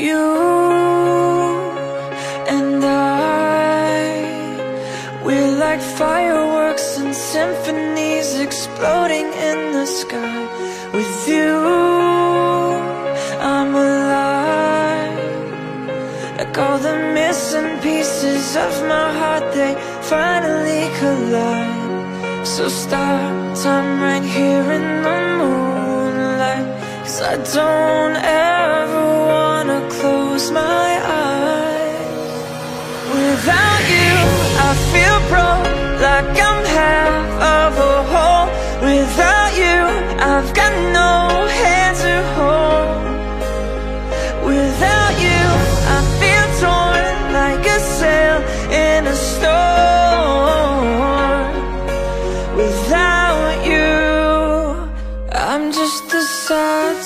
You and we're like fireworks and symphonies exploding in the sky. With you, I'm alive. Like all the missing pieces of my heart, they finally collide. So stop time right here in the moonlight, 'cause I don't ever wanna close my eyes. Without you, I feel broke, like I'm half of a whole. Without you, I've got no hand to hold. Without you, I feel torn like a sail in a storm. Without you, I'm just a sad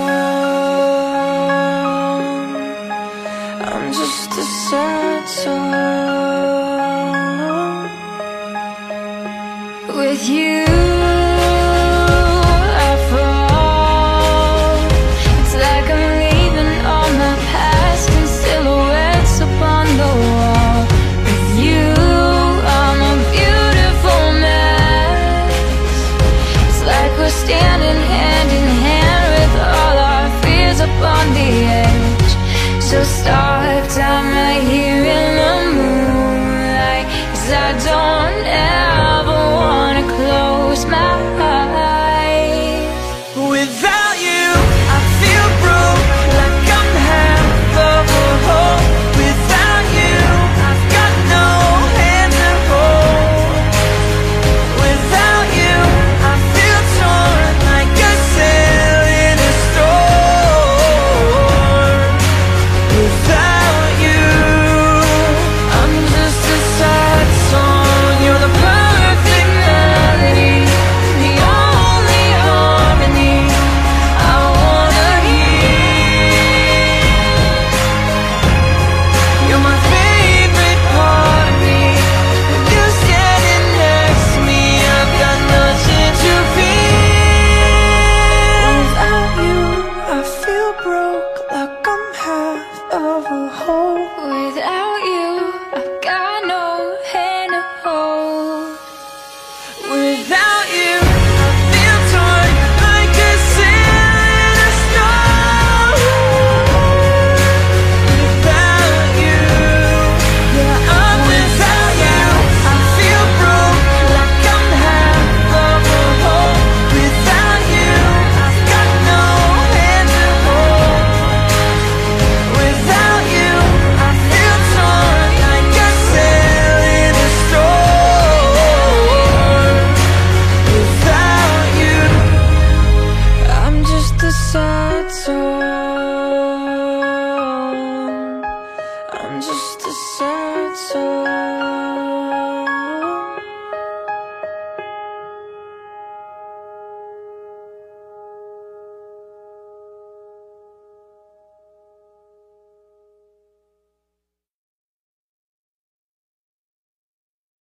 song. I'm just a sad song. With you